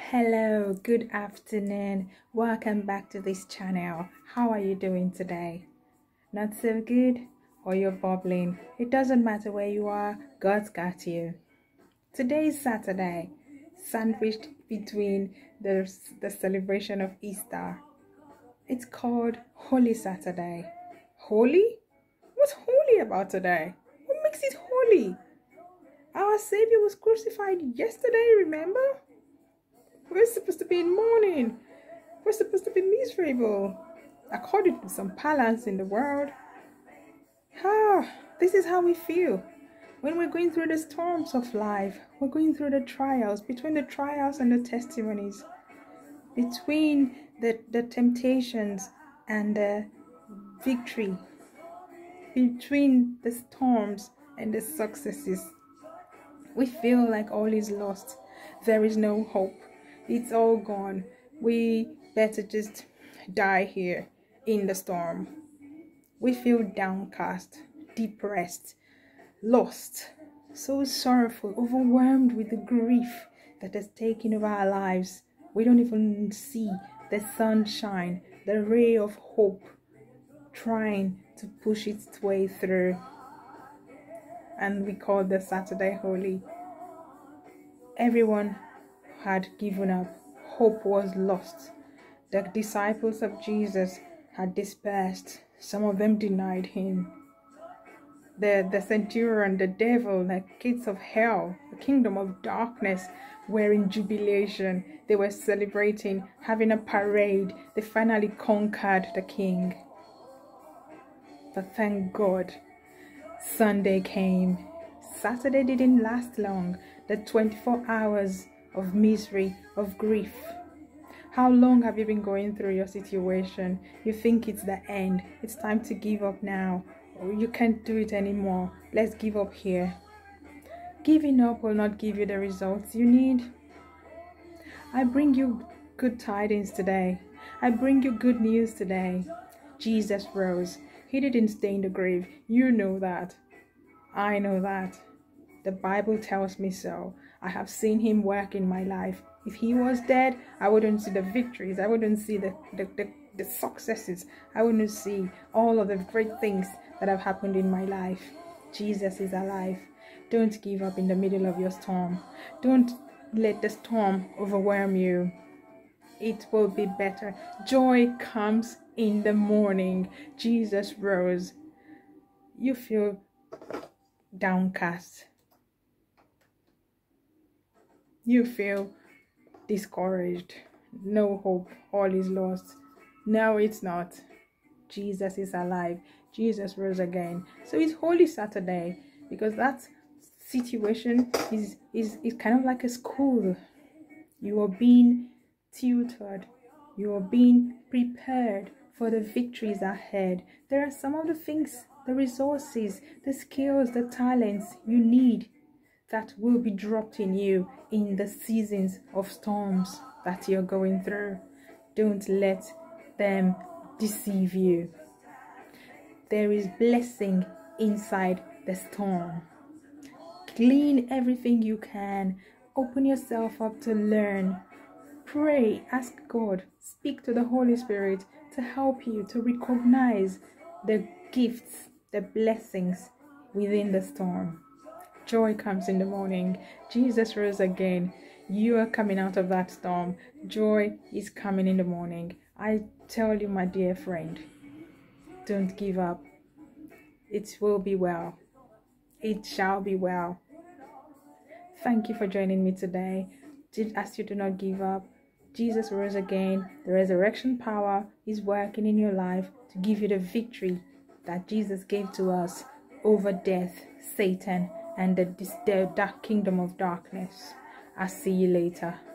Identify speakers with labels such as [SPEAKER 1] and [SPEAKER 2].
[SPEAKER 1] Hello, good afternoon. Welcome back to this channel. How are you doing today? Not so good? Or you're bubbling? It doesn't matter where you are, God's got you. Today is Saturday, sandwiched between the celebration of Easter. It's called Holy Saturday. Holy? What's holy about today? What makes it holy? Our Savior was crucified yesterday, remember? We're supposed to be in mourning. We're supposed to be miserable. According to some balance in the world. This is how we feel. When we're going through the storms of life, we're going through the trials, between the trials and the testimonies, between the temptations and the victory, between the storms and the successes. We feel like all is lost. There is no hope. It's all gone. We better just die here in the storm. We feel downcast, depressed, lost, so sorrowful, overwhelmed with the grief that has taken over our lives. We don't even see the sunshine, the ray of hope trying to push its way through. And we call the Saturday Holy. Everyone had given up. Hope was lost. The disciples of Jesus had dispersed. Some of them denied him. The centurion, the devil, the gates of hell, the kingdom of darkness were in jubilation. They were celebrating, having a parade. They finally conquered the king. But thank God, Sunday came. Saturday didn't last long. The 24 hours of misery, of grief. How long have you been going through your situation? You think it's the end. It's time to give up now. Or you can't do it anymore. Let's give up here. Giving up will not give you the results you need. I bring you good tidings today. I bring you good news today. Jesus rose. He didn't stay in the grave. You know that. I know that. The Bible tells me so. I have seen him work in my life. If he was dead, I wouldn't see the victories. I wouldn't see the successes. I wouldn't see all of the great things that have happened in my life. Jesus is alive. Don't give up in the middle of your storm. Don't let the storm overwhelm you. It will be better. Joy comes in the morning. Jesus rose. You feel downcast. You feel discouraged. No hope. All is lost. No, it's not. Jesus is alive. Jesus rose again. So it's Holy Saturday because that situation is kind of like a school. You are being tutored. You are being prepared for the victories ahead. There are some of the things, the resources, the skills, the talents you need that will be dropped in you in the seasons of storms that you're going through. Don't let them deceive you. There is blessing inside the storm. Glean everything you can. Open yourself up to learn. Pray, ask God, speak to the Holy Spirit to help you to recognize the gifts, the blessings within the storm. Joy comes in the morning. Jesus rose again. You are coming out of that storm. Joy is coming in the morning. I tell you, my dear friend, don't give up. It will be well. It shall be well. Thank you for joining me today. As you do not give up, Jesus rose again. The resurrection power is working in your life to give you the victory that Jesus gave to us over death, Satan, and the dark kingdom of darkness. I'll see you later.